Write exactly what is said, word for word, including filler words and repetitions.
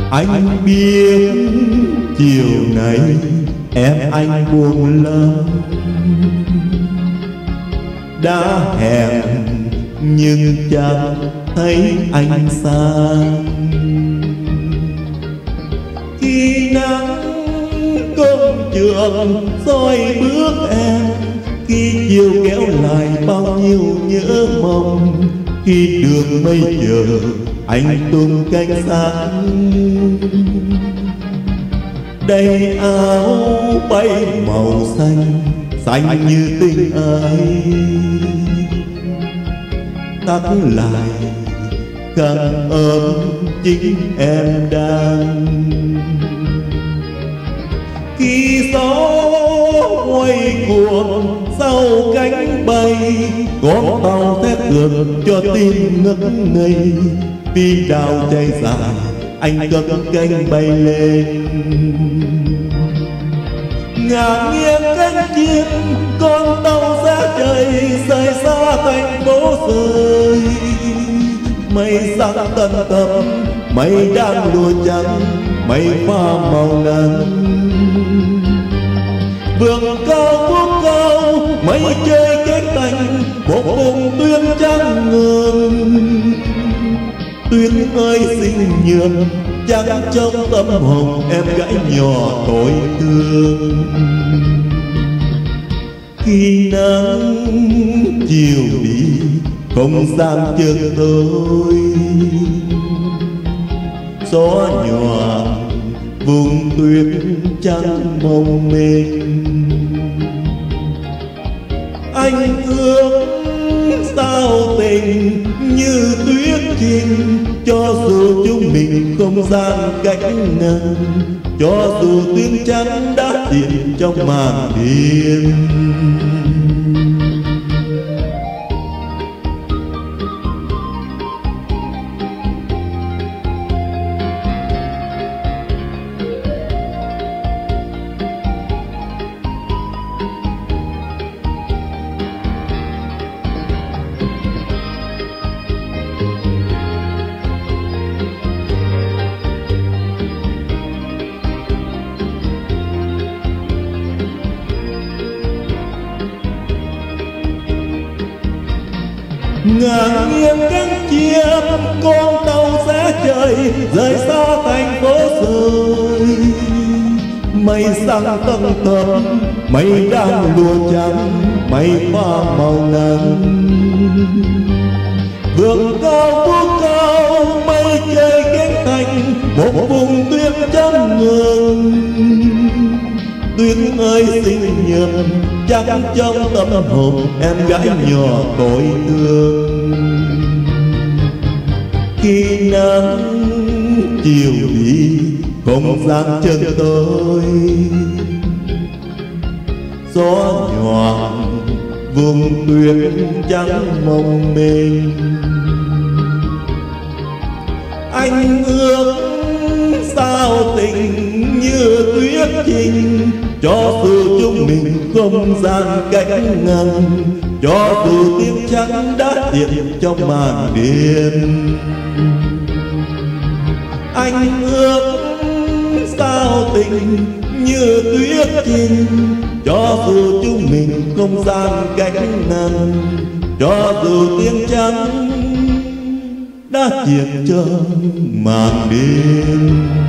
Anh biết chiều nay em anh buồn lắm, đã hẹn nhưng chẳng thấy anh sang. Khi nắng công trường soi bước em, khi chiều kéo lại bao nhiêu nhớ mong, khi đường mây chờ anh tung cánh sáng. Đầy áo bay màu xanh, xanh như tình ai, thắt lại khăn ấm chính em đang. Khi gió quay cuồng sau cánh bay, con tàu thét ngược cho tim ngất ngây. Vì đào cháy dài anh cất cánh bay lên, ngả nghiêng cánh chim con tàu ra trời, rời xa thành phố rơi. Mây sáng tận tầm, mây đang lùa trắng, mây pha màu nắng. Vườn cao thuốc cao, mây chơi kết thành một vùng tuyết trắng ngừng. Tuyết ơi xinh nhường, trắng trong tâm hồn em gái nhỏ tôi thương. Khi nắng chiều đi, không gian chợt tối, gió nhoàng vùng tuyết trắng mong mênh. Anh ước sao tình như tuyết trình, cho dù chúng mình không gian cách ngăn, cho dù tuyết trắng đã hiện trong màn đêm. Ngả nghiêng cánh chim con tàu sẽ trời, rời xa thành phố rồi. Mây sáng tầng tầng, mây đang lùa trắng, mây pha màu nắng. Vườn cao thuốc cao, mây chơi kết thành một vùng tuyết trắng ngừng. Tuyết ơi xinh nhường, trắng trong tâm hồn em gái nhỏ tôi thương. Khi nắng chiều đi, không gian chân tôi, gió nhoàng vùng tuyết trắng mong mênh. Anh ước sao tình như tuyết trình, cho dù chúng mình không gian cách ngăn, cho dù tiếng trắng đã hiện trong màn đêm. Anh ước sao tình như tuyết trình, cho dù chúng mình không gian cách ngăn, cho dù tiếng trắng đã hiện trong màn đêm.